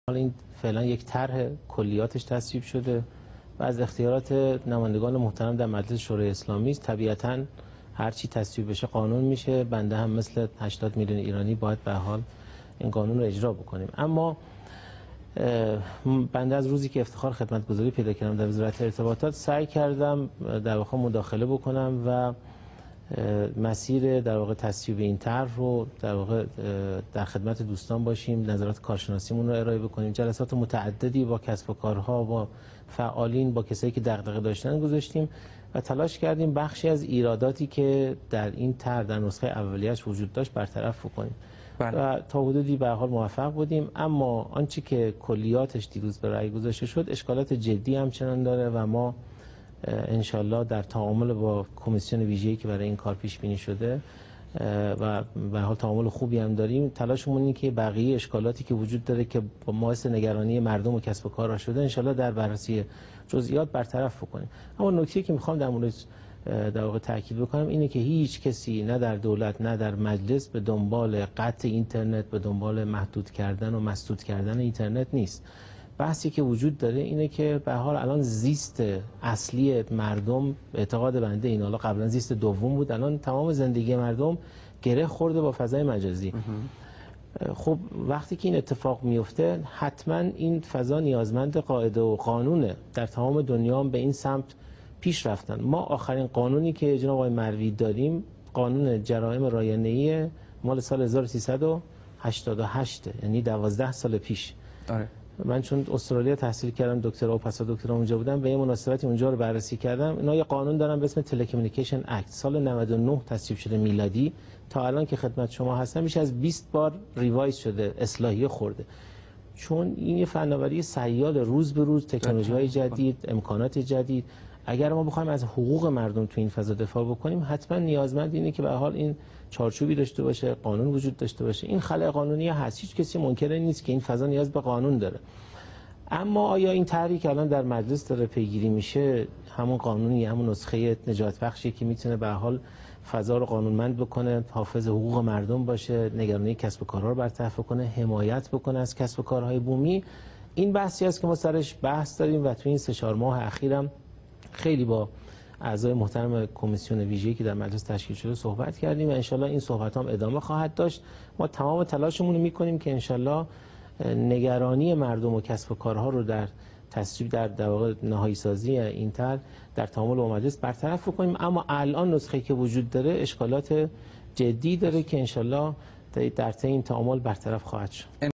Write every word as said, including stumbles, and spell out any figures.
حالا این فعلا یک طرح کلیاتش تصویب شده و از اختیارات نمایندگان محترم در مجلس شورای اسلامی است. طبیعتاً هر چی تصویب بشه قانون میشه. بنده هم مثل هشتاد میلیون ایرانی باید به حال این قانون رو اجرا بکنیم. اما بنده از روزی که افتخار خدمتگزاری پیدا کردم در وزارت ارتباطات سعی کردم در واقع مداخله بکنم و مسیر در واقع تصویب این طرح رو در واقع در خدمت دوستان باشیم، نظرات کارشناسیمون رو ارائه بکنیم. جلسات متعددی با کسب و کارها، با فعالین، با کسایی که دغدغه داشتن گذاشتیم و تلاش کردیم بخشی از ایراداتی که در این طرح در نسخه اولیه‌اش وجود داشت برطرف بکنیم. بله. و تا حدودی به حال موفق بودیم. اما آنچه که کلیاتش دیروز به رأی گذاشته شد اشکالات جدی همچنان داره و ما انشالله در تعامل با کمیسیون ویژه‌ای که برای این کار پیش بینی شده و به حال تعامل خوبی هم داریم، تلاشمون اینه که بقیه اشکالاتی که وجود داره که با باعث نگرانی مردم و کسب و کارها شده انشالله در بررسی جزئیات برطرف بکنیم. اما نکته‌ای که میخوام در مورد در واقع تاکید بکنم اینه که هیچ کسی نه در دولت نه در مجلس به دنبال قطع اینترنت، به دنبال محدود کردن و مسدود کردن اینترنت نیست. بحثی که وجود داره اینه که به حال الان زیست اصلی مردم به اعتقاد بنده این، حالا قبلا زیست دوم بود، الان تمام زندگی مردم گره خورده با فضای مجازی. خب وقتی که این اتفاق میفته حتما این فضا نیازمند قاعده و قانونه. در تمام دنیا هم به این سمت پیش رفتن. ما آخرین قانونی که جناب آقای مروی داریم قانون جرائم رایانه‌ای مال سال هزار و سیصد و هشتاد و هشت، یعنی دوازده سال پیش. آره. من چون استرالیا تحصیل کردم، دکترا و پسا دکترا اونجا بودم، به یه مناسبتی اونجا رو بررسی کردم. اینا یه قانون دارن به اسم تلکومونیکیشن اکت، سال نود و نه تصویب شده میلادی. تا الان که خدمت شما هستم بیش از بیست بار ریوایز شده، اصلاحیه خورده. چون این یه فناوری سیال، روز به روز تکنولوژی‌های جدید، امکانات جدید. اگر ما بخوایم از حقوق مردم تو این فضا دفاع بکنیم حتما نیازمند اینه که به حال این چارچوبی داشته باشه، قانون وجود داشته باشه. این خلأ قانونی هست، هیچ کسی منکر نیست که این فضا نیاز به قانون داره. اما آیا این طرحی که الان در مجلس داره پیگیری میشه همون قانونی، همون نسخه نجات بخشی که میتونه به حال فضا رو قانونمند بکنه، حافظ حقوق مردم باشه، نگرانی کسب و کارها رو برطرف کنه، حمایت بکنه از کسب و کارهای بومی؟ این بحثی است که ما سرش بحث داریم و تو این سه چهار ماه اخیرم خیلی با اعضای محترم کمیسیون ویژه‌ای که در مجلس تشکیل شده صحبت کردیم و انشالله این صحبت هم ادامه خواهد داشت. ما تمام تلاشمون رو میکنیم که انشالله نگرانی مردم و کسب و کارها رو در تصویب در در واقع نهایی سازی این طرح در تعامل با مجلس برطرف کنیم. اما الان نسخه‌ای که وجود داره اشکالات جدی داره که انشالله در طی این تعامل برطرف خواهد شد.